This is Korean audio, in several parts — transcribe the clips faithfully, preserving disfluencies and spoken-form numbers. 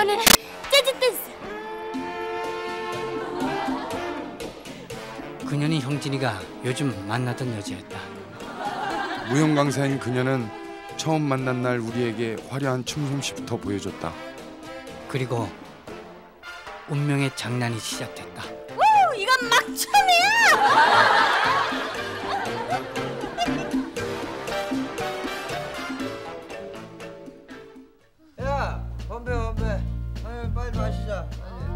이번에는 재즈 댄스. 그녀는 형진이가 요즘 만나던 여자였다. 무용 강사인 그녀는 처음 만난 날 우리에게 화려한 춤 솜씨부터 보여줬다. 그리고 운명의 장난이 시작됐다. 오, 이건 막춤이야. 야, 건배 건배. 아니, 빨리 마시자.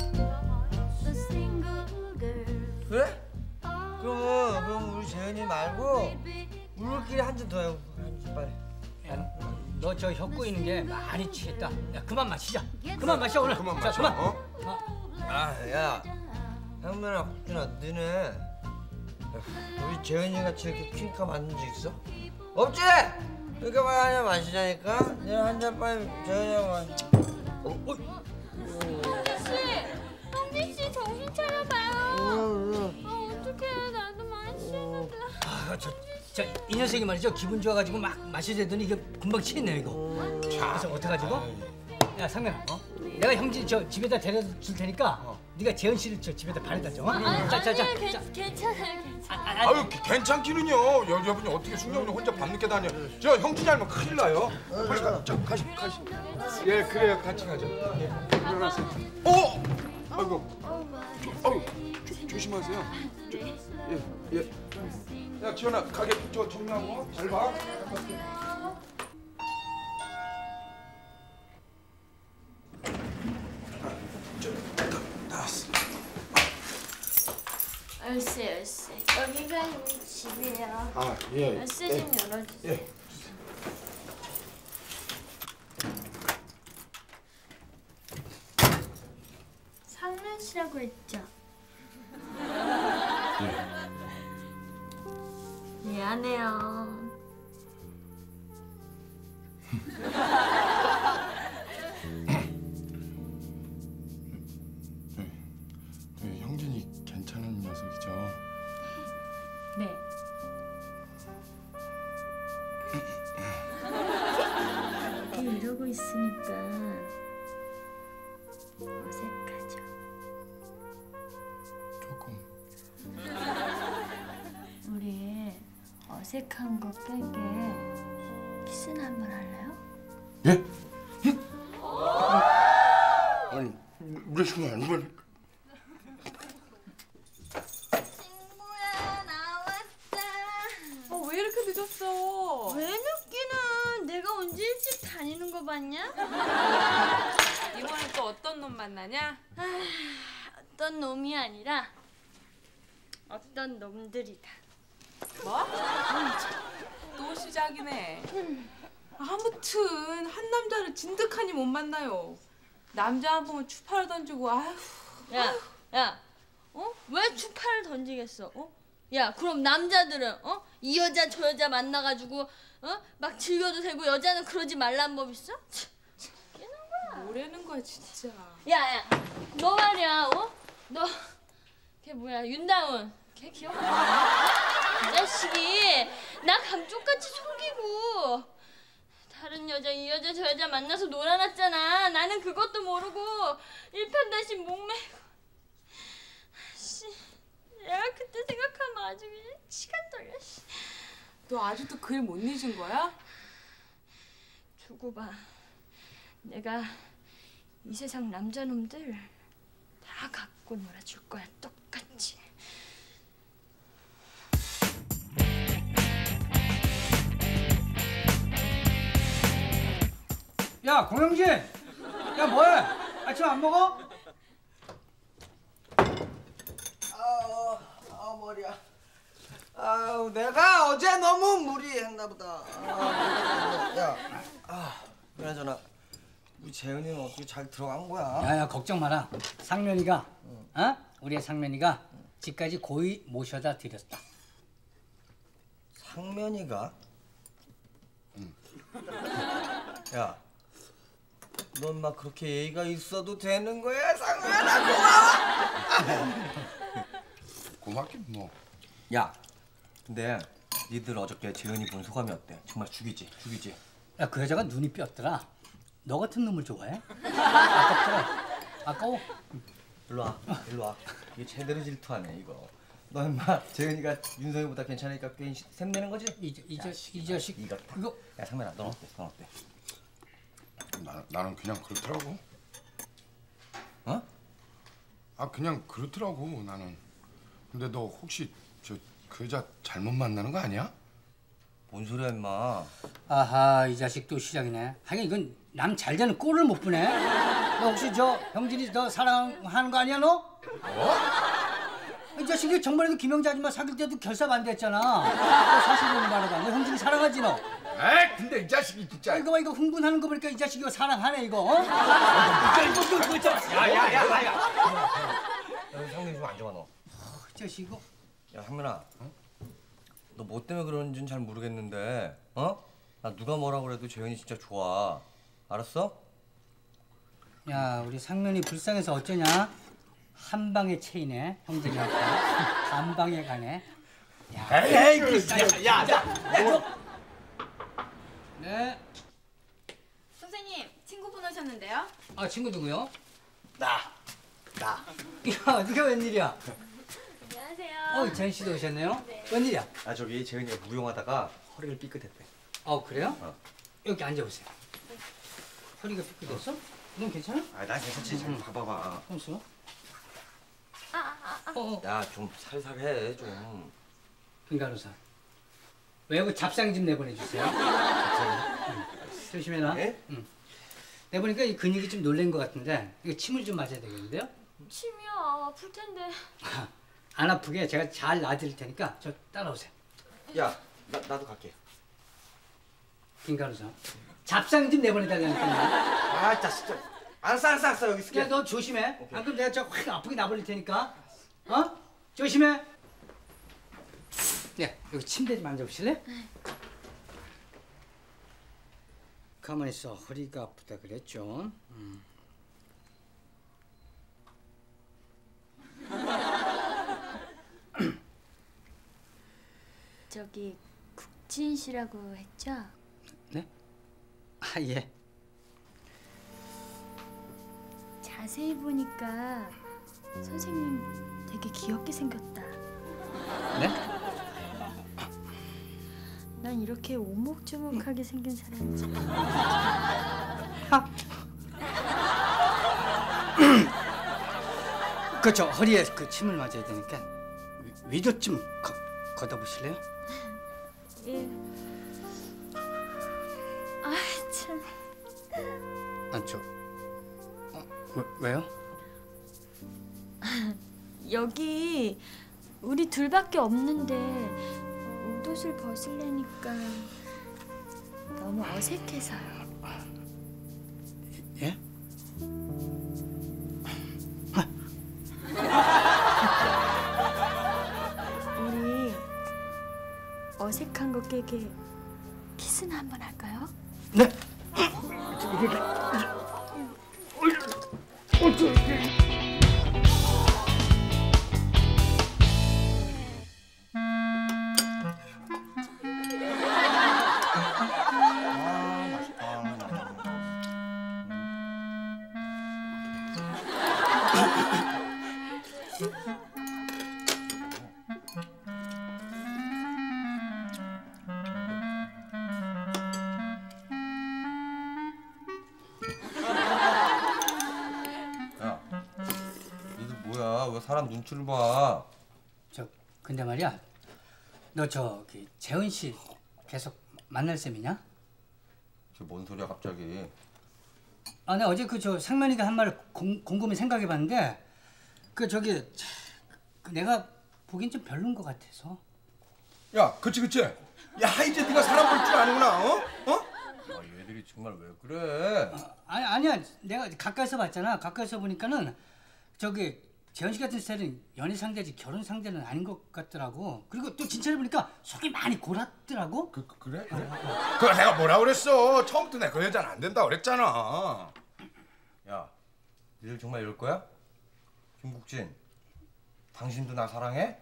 그래? 그럼 그럼 우리 재현이 말고 우리끼리 한 잔 더 해. 한 잔 빨리. 너 저 혀 꼬이는 게 많이 취했다. 야 그만 마시자. 그만 마셔 오늘. 그만 자, 마셔. 그만. 어? 아, 야, 형면아, 국준아, 너네 우리 재현이 같이 이렇게 퀸카 만든 적 있어? 없지? 그러니까 빨리 한 잔 마시자니까. 내가 한 잔 빨리 재현이하고 마시. 어, 어. 씨, 형진 씨 정신 차려봐요. 아, 어떡해, 나도 마시는데. 아, 저, 저, 이 녀석이 말이죠. 기분 좋아가지고 막 마시려더니 이게 금방 취했네 이거. 그래서 어떡하지고? 야 상면아, 어? 내가 형진 저 집에다 데려다 줄 테니까 어. 네가 재현 씨를 저 집에다 바래다 줘. 어? 아니, 자, 자, 자, 아니, 자. 괜- 괜찮아요, 괜찮아요. 아, 아, 아유 괜찮기는요. 여, 여러분이 어떻게 숙녀분이 혼자 밤늦게 다녀. 저 형진이 알면 큰일 나요. 빨리 가. 자 가시 가시. 예 그래요 같이 가자. 예. 일어나세요. 어? 아이고. 조, 아유 조, 조심하세요. 조, 예 예. 야 지현아 가게 저 정리하고 잘 봐. 열쇠, 열쇠. 여기가 우리 집이에요. 아 예. 열쇠 좀 열어주세요. 예. 상면 씨라고 했죠? 미안해요. 그 형진이 괜찮은 녀석이죠. 네. 이렇게 이러고 있으니까 어색하죠. 조금. 우리 어색한 거 빼게 키스나 한번 할래요? 예? 아니 우리 친구 아니면 친구야 나왔다. 어, 왜 이렇게 늦었어? 왜 늦기는? 내가 언제 일찍 다니는 거 봤냐? 이번엔 또 어떤 놈 만나냐? 아, 어떤 놈이 아니라 어떤 놈들이다. 뭐? 또 시작이네. 아무튼 한 남자를 진득하니 못 만나요. 남자 한 번은 추파를 던지고 아휴. 야, 야, 어? 왜 추파를 던지겠어? 어? 야, 그럼 남자들은 어? 이 여자 저 여자 만나가지고 어? 막 즐겨도 되고 여자는 그러지 말란 법 있어? 깨는 거야. 뭐라는 거야 진짜. 야, 야, 너 말이야, 어? 너, 걔 뭐야, 윤다운. 걔 기억나? 이 자식이 나 감쪽같이 속이고 다른 여자, 이 여자, 저 여자 만나서 놀아놨잖아. 나는 그것도 모르고 일편단심 목매고. 씨, 내가 그때 생각하면 아주 그냥 치가 떨려. 씨. 너 아직도 그 일 못 잊은 거야? 두고 봐. 내가 이 세상 남자놈들 다 갖고 놀아줄 거야, 똑같이. 야 공영진, 야 뭐해? 아침 안 먹어? 아우, 아 머리야. 아우 내가 어제 너무 무리했나 보다. 아, 야, 아, 그나저나 우리 재은이는 어떻게 잘 들어간 거야? 야야 걱정 마라. 상면이가, 어? 우리의 상면이가 집까지 고이 모셔다 드렸다. 상면이가? 응. 야, 넌 막 그렇게 예의가 있어도 되는 거야, 상면아. 고마워. 고맙긴 뭐. 야, 근데 니들 어저께 재은이 본 소감이 어때? 정말 죽이지, 죽이지. 야 그 여자가 눈이 뼈더라. 너 같은 놈을 좋아해? 아깝더라. 아까워. 일로 와, 일로 와. 이게 제대로 질투하네 이거. 너 인마 재현이가 윤성이보다 괜찮으니까 괜히 샘내는 거지? 이, 이, 자, 이 자식 이거 이거 야 상면아, 넌 어때? 넌 어때? 나, 나는 그냥 그렇더라고. 어? 아 그냥 그렇더라고 나는. 근데 너 혹시 저 그 여자 잘못 만나는 거 아니야? 뭔 소리야 임마. 아하 이 자식 또 시작이네. 하긴 이건 남 잘 되는 꼴을 못 보네. 너 혹시 저 형진이 너 사랑하는 거 아니야 너? 뭐? 이 자식이 정말에도 김영자 아줌마 사귈 때도 결사반대했잖아. 너 사실대로 말해봐. 너 형진이 사랑하지 너? 에이 근데 이 자식이 진짜. 아, 이거 봐 이거 흥분하는 거 보니까 이 자식이 이거 사랑하네 이거. 어? 이거 이거 이거 있잖아. 야야야야. 야, 상민이 좀 안 좋아 너. 이 자식 이거. 야 상민아, 어? 너 뭐 때문에 그러는지는 잘 모르겠는데, 어? 나 누가 뭐라 그래도 재현이 진짜 좋아. 알았어? 야 우리 상면이 불쌍해서 어쩌냐? 한 방에 체이네 형진이한테. 한 방에 가네. 야. 에이 그 야, 야, 야. 네. 선생님, 친구분 오셨는데요? 아 친구 누구요? 나. 나. 야, 네가 웬일이야? 안녕하세요. 어, 재현 씨도 오셨네요. 웬일이야? 아 저기 재현이가 무용하다가 허리를 삐끗했대. 어, 그래요? 어. 여기 앉아보세요. 허리가 삐끗했어? 넌 괜찮아? 아 난 괜찮지. 잘 봐봐봐. 잠시만. 아, 아, 아. 어, 어. 야 좀 살살 해 좀. 김간호사. 외부 잡상 좀 내보내주세요. 응. 조심해라. 예? 응. 내보니까 이 근육이 좀 놀란 것 같은데 이거 침을 좀 맞아야 되겠는데요? 침이야. 아플 텐데. 안 아프게 제가 잘 놔드릴 테니까 저 따라오세요. 야 나 나도 갈게. 김간호사. 잡상 좀 내보내달라니까. 아 진짜. 알았어 알았어 알았어 여기 있을게. 야, 너 조심해. 안 그럼 내가 저 확 아프게 놔버릴 테니까. 어? 조심해. 야, 여기 침대 좀 앉아보실래? 가만히 있어. 허리가 아프다 그랬죠. 음. 저기 국진 씨라고 했죠? 네? 아, 예. 자세히 보니까 선생님 되게 귀엽게 생겼다. 네? 난 이렇게 오목조목하게 생긴 사람이 참. 그저 허리에 그 침을 맞아야 되니까 위, 위도 좀 거, 걷어보실래요? 예. 아 참. 아, 저 어, 왜, 왜요? 여기 우리 둘밖에 없는데 옷을 벗으려니까 너무 어색해서요. 예? 우리 어색한 거 깨게 키스나 한번 할까요? 네. 야, 니들 뭐야? 왜 사람 눈치를 봐? 저 근데 말이야, 너 저기 재은 씨 계속 만날 셈이냐? 저 뭔 소리야 갑자기? 아, 내가 어제 그 저 상면이가 한 말을 공, 곰곰이 생각해봤는데 그 저기 차, 그 내가 보기엔 좀 별론 것 같아서. 야 그치 그치. 야 이제 네가 사람 볼 줄 아는구나. 어? 어? 아 얘들이 정말 왜 그래? 아니 아니야, 내가 가까이서 봤잖아. 가까이서 보니까는 저기 재현 씨 같은 스타일은 연애 상대지 결혼 상대는 아닌 것 같더라고. 그리고 또 진짜를 보니까 속이 많이 골았더라고. 그, 그 그래? 그래? 그 내가 뭐라 그랬어? 처음부터 내가 그 여자는 안 된다 그랬잖아. 야, 니들 정말 이럴 거야? 김국진, 당신도 나 사랑해?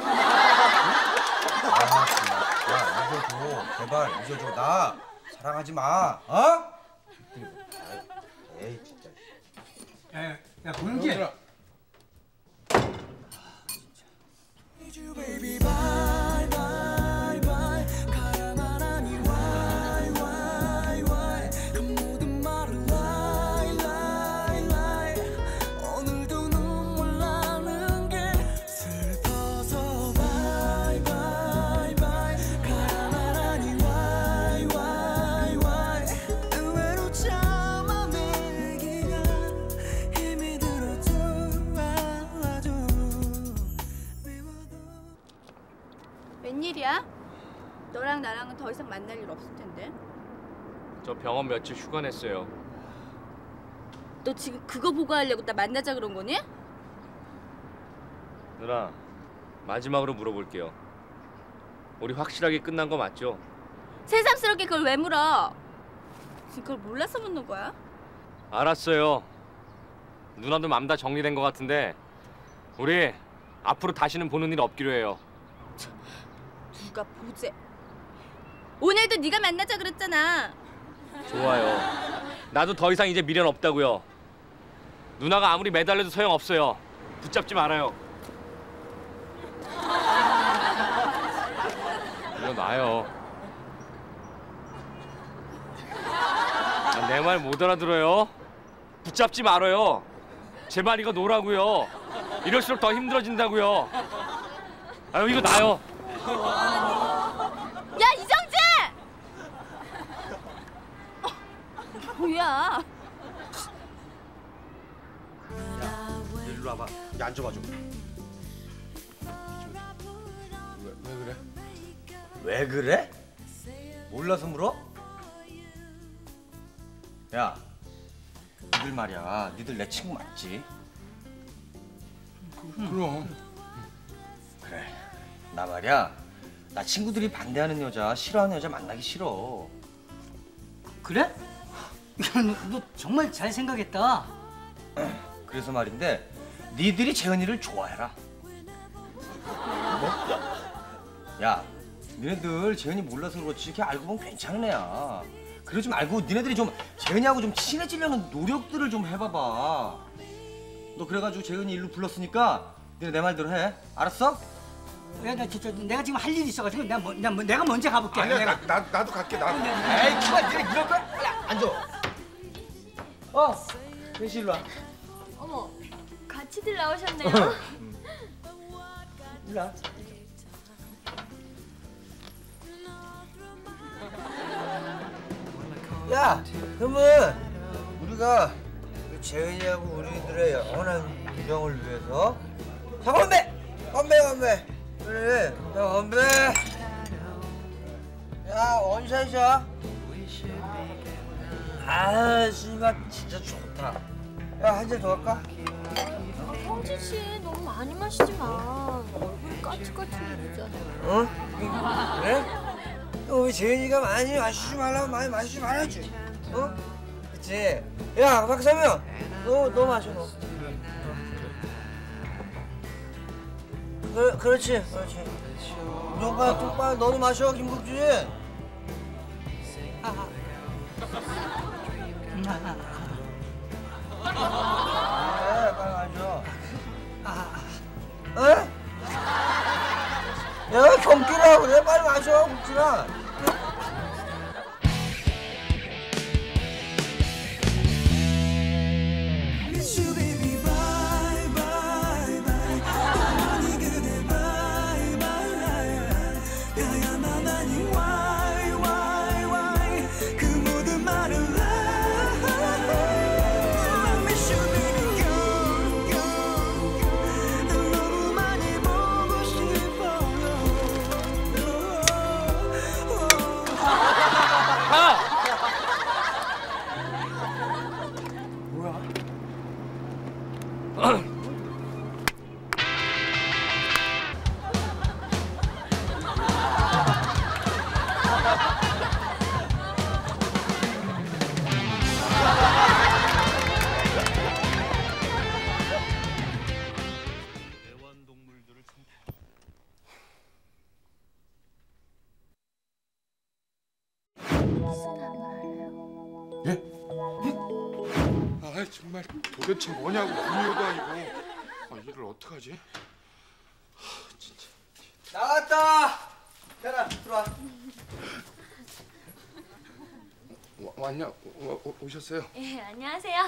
아, 정말. 야, 잊어줘. 제발 잊어줘. 나 사랑하지 마. 어? 에이 진짜. 야, 야 고영진. 웬일이야? 너랑 나랑은 더 이상 만날 일 없을 텐데. 저 병원 며칠 휴가 냈어요. 너 지금 그거 보고 하려고 나 만나자 그런 거니? 누나, 마지막으로 물어볼게요. 우리 확실하게 끝난 거 맞죠? 새삼스럽게 그걸 왜 물어? 지금 그걸 몰라서 묻는 거야? 알았어요. 누나도 맘 다 정리된 거 같은데 우리 앞으로 다시는 보는 일 없기로 해요. 누가 보재? 오늘도 네가 만나자 그랬잖아. 좋아요. 나도 더 이상 이제 미련 없다고요. 누나가 아무리 매달려도 소용없어요. 붙잡지 말아요. 일어나요. 내 말 못 알아들어요? 붙잡지 말아요. 제발 이거 놓으라고요. 이럴수록 더 힘들어진다고요. 아유 이거 놔요. 야 이정재! 어, 뭐야? 일로 와봐. 야 앉아봐 좀. 왜, 왜 그래? 왜 그래? 몰라서 물어? 야, 니들 말이야. 니들 내 친구 맞지? 그럼. 그래. 나 말이야. 나 친구들이 반대하는 여자, 싫어하는 여자 만나기 싫어. 그래? 야, 너, 너 정말 잘 생각했다. 그래서 말인데 니들이 재은이를 좋아해라. 뭐? 야, 니네들 재은이 몰라서 그렇지 걔 알고 보면 괜찮은 애야. 그러지 말고 니네들이 좀 재은이하고 좀 친해지려는 노력들을 좀 해봐봐. 너 그래가지고 재은이 일로 불렀으니까 니네 내 말대로 해. 알았어? 야, 나 진짜 내가 지금 할 일이 있어가지고 내가, 뭐, 내가, 내가 먼저 가볼게. 아니야, 내가. 나, 나, 나도 갈게, 나. 에이 그만 니네 이럴 거야? 야 앉아. 어, 현씨 일로 와. 어머, 같이들 나오셨네요. 일로 와. 야, 그러면 우리가 재은이하고 우리들의 영원한 우정을 위해서 자 건배! 건배 건배! 그래, 자 건배! 야, 원샷이야. 아, 씨발 진짜 좋다. 야, 한 잔 더 할까? 형진 씨 너무 많이 마시지 마. 얼굴이 까칠까칠해지잖아. 어? 그래? 우리 재은이가 많이 마시지 말라면 많이 마시지 말아야지. 어? 그치? 야, 박사명! 너, 너 마셔, 너. 그, 그렇지, 그렇지. 너가 똑바로 너도 마셔, 김국진. 아, 그래, 빨리 마셔. 어? 야, 경기라 그래, 빨리 마셔, 국진아. 예? 아 정말 도대체 뭐냐고 분유도 아니고. 아 이를 어떡하지? 나왔다. 태연아 들어와. 와, 왔냐? 오, 오, 오셨어요? 예, 안녕하세요.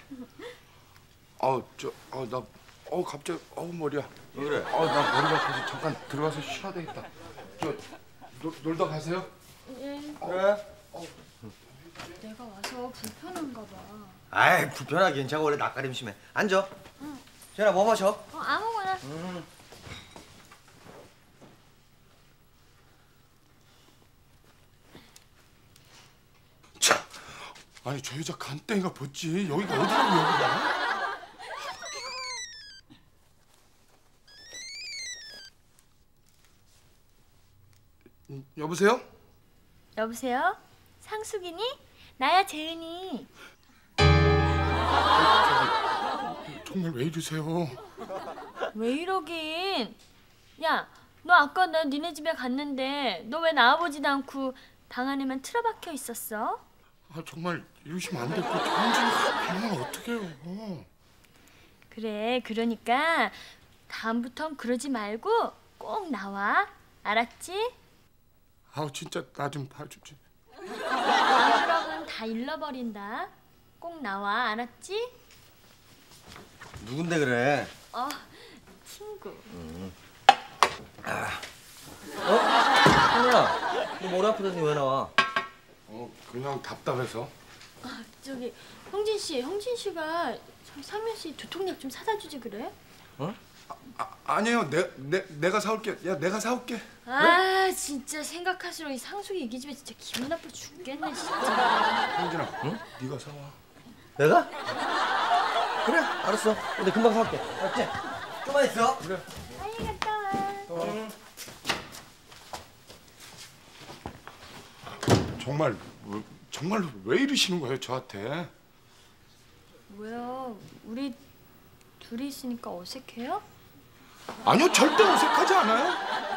아저 아 나 어 갑자기 어우 머리야. 왜 그래? 아나 머리가 아파서 잠깐 들어가서 쉬어야 되겠다. 저 놀, 놀다 가세요. 예, 그래. 내가 와서 불편한가 봐. 아이 불편하게 괜찮아. 원래 낯가림 심해. 앉아. 응. 태연아 뭐 마셔? 어, 아무거나. 음. 참, 아니 저 여자 간땡이가 벗지 여기가 어디라고 여기가? 음, 여보세요? 여보세요? 상숙이니? 나야 재은이. 정말 왜 이러세요? 왜 이러긴? 야, 너 아까 나 니네 집에 갔는데 너 왜 나와보지도 않고 방 안에만 틀어박혀 있었어? 아 정말 이러시면 안 되고 정신이 가면 어떡해요? 그래, 그러니까 다음부턴 그러지 말고 꼭 나와. 알았지? 아 진짜 나 좀 봐주지. 안 그러면 다 잃어버린다. 꼭 나와. 알았지? 누군데 그래? 어, 친구. 어? 태연아 너 머리 아프다니 왜 나와? 어 그냥 답답해서. 아, 저기 형진 씨, 형진 씨가 저기 상면 씨 두통약 좀 사다 주지 그래? 어? 아 아니에요. 내, 내 내가 사올게. 야 내가 사올게. 아, 진짜 생각할수록 이 상숙이 이 집에 진짜 기분 나빠 죽겠네 진짜. 형진아, 응? 네가 사와. 내가? 그래 알았어. 근데 금방 사올게. 알았지? 좀만 있어. 그래. 빨리 갔다 와. 응. 정말 왜, 정말로 왜 이러시는 거예요 저한테? 뭐야, 우리 둘이 있으니까 어색해요? 아니요 절대 어색하지 않아요.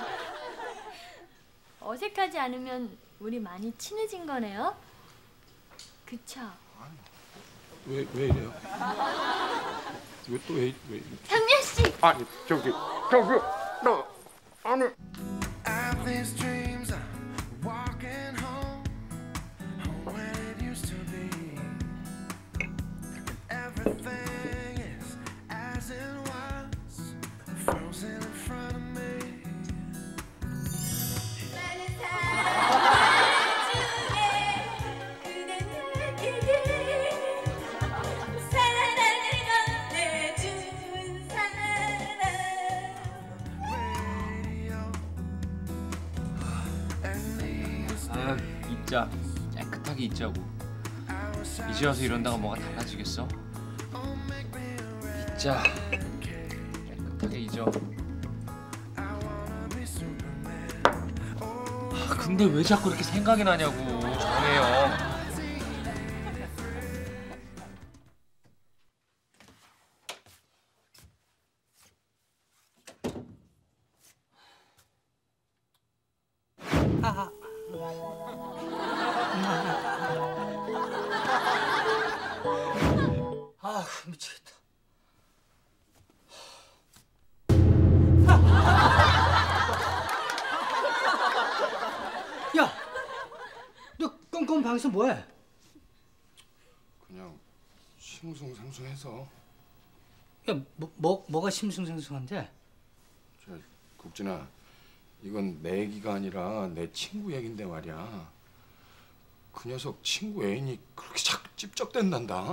어색하지 않으면 우리 많이 친해진 거네요? 그쵸? 왜 왜 이래요? 왜 또 왜 왜? 상면 씨! 아니 저기 저기 너 아니. I have these dreams of walking home, home when it used to be. Everything is as it was, frozen in front of me. 아, 잊자. 깨끗하게 잊자고. 이제 와서 이런다가 뭐가 달라지겠어? 잊자. 깨끗하게 잊어. 아, 근데 왜 자꾸 이렇게 생각이 나냐고. 정해요. 아 미치겠다. 야, 너 껌껌 방에서 뭐해? 그냥 싱숭생숭해서. 야, 뭐, 뭐 뭐가 심승생승한데? 저 국진아, 이건 내 얘기가 아니라 내 친구 얘긴데 말이야. 그 녀석 친구 애인이 그렇게 자꾸 찝쩍댄단다.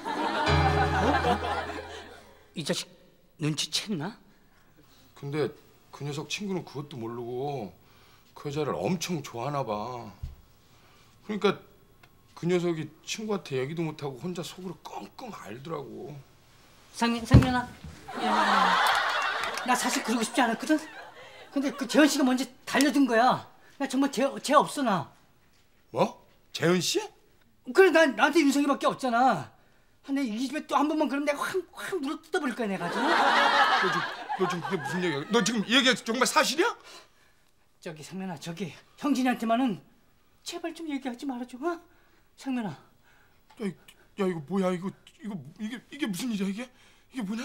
이 자식 눈치챘나? 근데 그 녀석 친구는 그것도 모르고 그 여자를 엄청 좋아하나 봐. 그러니까 그 녀석이 친구한테 얘기도 못하고 혼자 속으로 끙끙 앓더라고. 상면 상면아, 야, 나 사실 그러고 싶지 않았거든. 근데 그 재현 씨가 먼저 달려든 거야. 나 정말 죄, 죄 없어 나. 뭐? 재현 씨? 그래 난 나한테 윤성이밖에 없잖아. 근데 이 집에 또 한 번만 그러면 내가 확확 물어 뜯어버릴 거야 내가 지금. 너 지금 너 지금 그게 무슨 얘기야? 너 지금 이 얘기가 정말 사실이야? 저기 상면아, 저기 형진이한테만은 제발 좀 얘기하지 말아줘. 어? 상면아, 야, 야 이거 뭐야 이거 이거 이게 이게 무슨 일이야 이게 이게 뭐냐?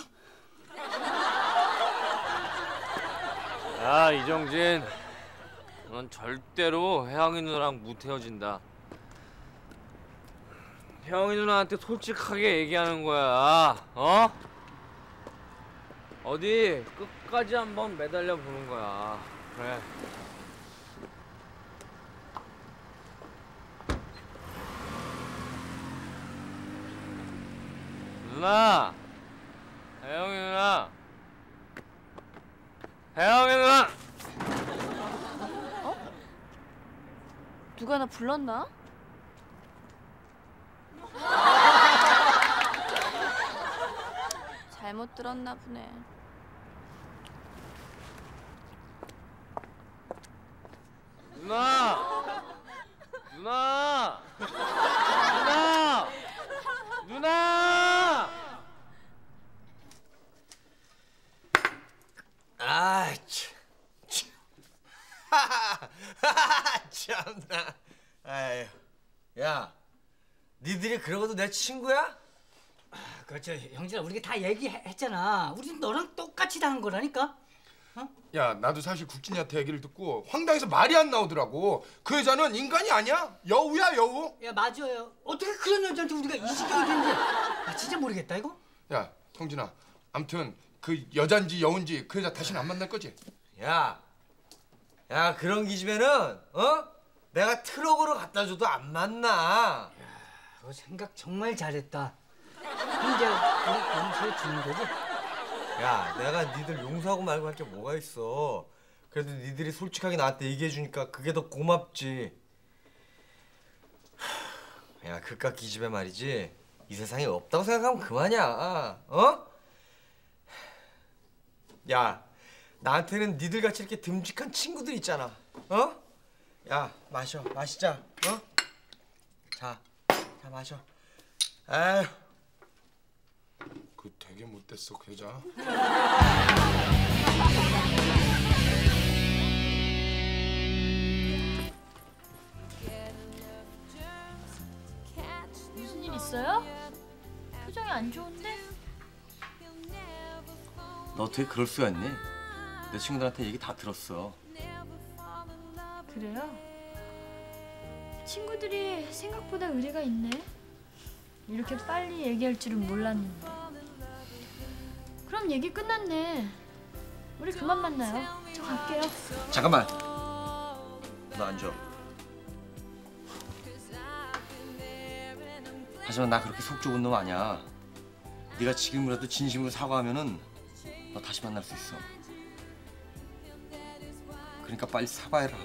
야 이정진, 넌 절대로 혜영이 누나랑 못 헤어진다. 혜영이 누나한테 솔직하게 얘기하는 거야. 어? 어디 끝까지 한번 매달려 보는 거야. 그래. 누나, 혜영이 누나, 혜영이 누나. 어? 누가 나 불렀나? 잘못 들었나 보네. 누나! 누나! 누나! 누나! 아, 참. 참나. 아유. 야, 니들이 그러고도 내 친구야? 그렇죠. 형진아, 우리가 다 얘기했잖아. 우리는 너랑 똑같이 당한 거라니까. 어? 야 나도 사실 국진이한테 얘기를 듣고 황당해서 말이 안 나오더라고. 그 여자는 인간이 아니야. 여우야 여우. 야, 맞아요. 어떻게 그런 여자한테 우리가 이 지경이 된지 아, 진짜 모르겠다 이거. 야 형진아, 아무튼 그 여잔지 여운지 그 여자 다시는 안 만날 거지? 야, 야 그런 기집애는 어? 내가 트럭으로 갖다 줘도 안 만나. 너 생각 정말 잘했다. 이제 우리 용서해 주는 거지? 야, 내가 니들 용서하고 말고 할 게 뭐가 있어. 그래도 니들이 솔직하게 나한테 얘기해 주니까 그게 더 고맙지. 야, 그깟 기집애 말이지. 이 세상에 없다고 생각하면 그만이야. 어? 야, 나한테는 니들 같이 이렇게 듬직한 친구들 있잖아. 어? 야, 마셔. 마시자. 어? 자, 자 마셔. 아휴. 그 되게 못됐어 그 여자. 무슨 일 있어요? 표정이 안 좋은데? 너 어떻게 그럴 수가 있니? 내 친구들한테 얘기 다 들었어. 그래요? 친구들이 생각보다 의리가 있네. 이렇게 빨리 얘기할 줄은 몰랐는데. 그럼 얘기 끝났네. 우리 그만 만나요. 저 갈게요. 잠깐만. 너 앉아. 하지만 나 그렇게 속 좁은 놈 아니야. 네가 지금이라도 진심으로 사과하면은 너 다시 만날 수 있어. 그러니까 빨리 사과해라.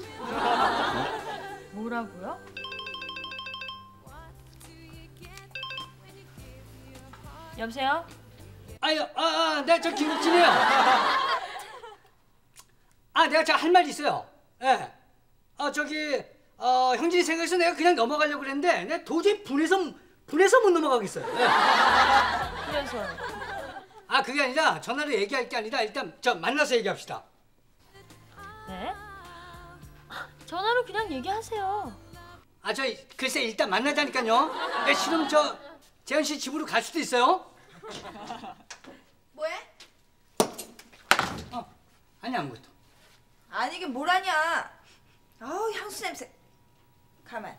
어? 뭐라고요? 여보세요? 아유, 아, 아, 내가 저 김국진이에요. 아, 내가 저 할 말 있어요. 예. 네. 어, 저기, 어, 형진이 생각해서 내가 그냥 넘어가려고 그랬는데, 내가 도저히 분해서, 분해서 못 넘어가겠어요. 예. 그래서 아, 그게 아니라 전화로 얘기할 게 아니라 일단 저 만나서 얘기합시다. 네? 전화로 그냥 얘기하세요. 아, 저 글쎄 일단 만나자니까요. 내 싫으면 저 재현 씨 집으로 갈 수도 있어요. 뭐해? 어, 아니 아무것도. 아니 이게 뭐라냐? 아우 향수 냄새. 가만.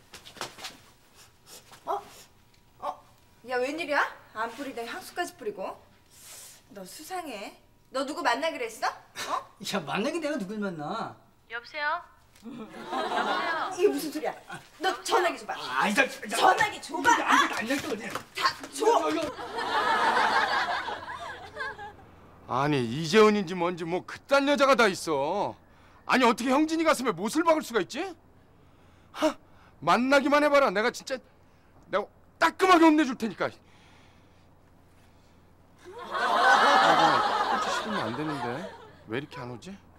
어? 어? 야 웬일이야? 안 뿌리다 향수까지 뿌리고. 너 수상해. 너 누구 만나기로 했어? 어? 야, 만나긴 내가 누굴 만나? 여보세요? 이게 무슨 소리야? 너 전화기 줘봐. 아, 아니다. 전화기 줘봐. 아니다, 아니다, 아니다. 다 줘. 아니 이재훈인지 뭔지 뭐 그딴 여자가 다 있어. 아니 어떻게 형진이 가슴에 못을 박을 수가 있지? 하, 만나기만 해봐라. 내가 진짜 내가 따끔하게 혼내줄 테니까. 아, 싫으면 안 되는데 왜 이렇게 안 오지?